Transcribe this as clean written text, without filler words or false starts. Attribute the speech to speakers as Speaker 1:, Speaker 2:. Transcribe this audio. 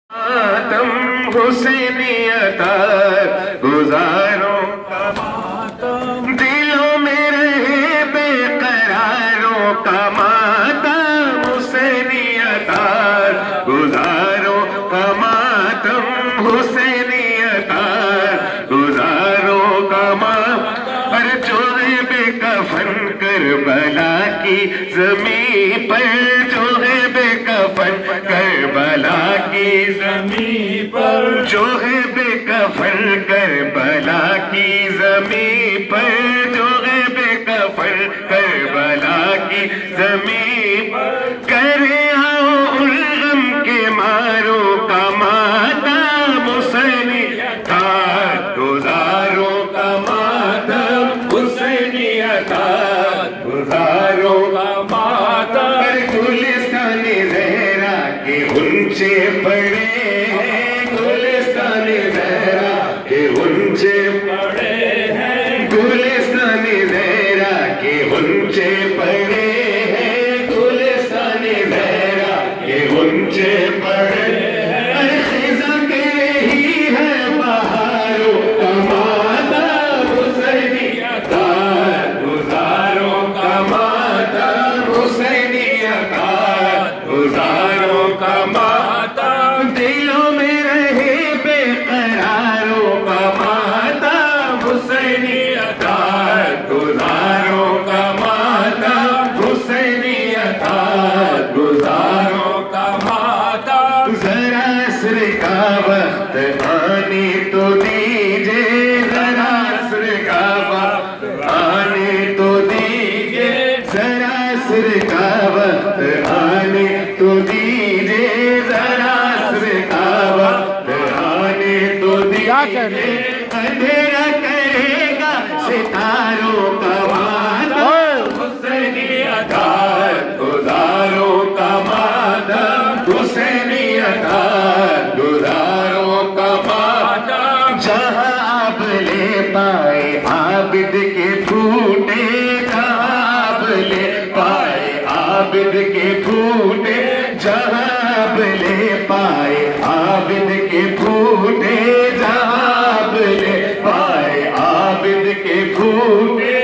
Speaker 1: ماتم حسینی اتات گزاروں کا ماتم، دلوں میں رہے بے قراروں کا ماتم حسینی اتات گزاروں کا ماتم حسینی اتات گزاروں کا ماتم، اور جو ہے بے کفن کربلا کی زمین پر، جو ہے بے کفن کربلا کی زمین پر، جو ہے بے کفن کربلا کی زمین پر، جو ہے بے کفن کربلا کی زمین پر، کرے آؤ ان غم کے ماروں کا ماتم حسینی اتات گزاروں کا ماتم حسینی اتات گزاروں کا ماتم، گلستان زہرا کے اونچے پڑے ہیں، گلستان زہرا کے اونچے پڑے ہیں، گلستان زہرا کے اونچے پڑے ہیں، گلستان زہرا کے اونچے پڑے ہیں، خزاں کے ہی ہے بہاروں کا ماتم حسینی اتات گزاروں کا ماتم حسینی اتات گزاروں کا ماتم، دلوں میں رہے بے قراروں کا ماتم حسینی اتات گزاروں کا ماتم حسینی اتات گزاروں کا ماتم، ذرا عصر کا وقت آنے تو دیجئے، ذرا عصر کا وقت آنے تو دیجئے، ذرا عصر کا وقت آنے تو دیجئے، ذرا عصر کا وقت آنے تو دیجئے، اندھیرا کرے گا ستاروں کا ماتم حسینی اتات گزاروں کا ماتم حسینی اتات گزاروں کا ماتم، جہاں آپ لے پائے عابد کے پھوٹے، جہاں آپ لے پائے عابد کے پھوٹے، جہاں آپ لے پائے عابد کے پھوٹے، جہاں آپ لے پائے عابد کے پھوٹے،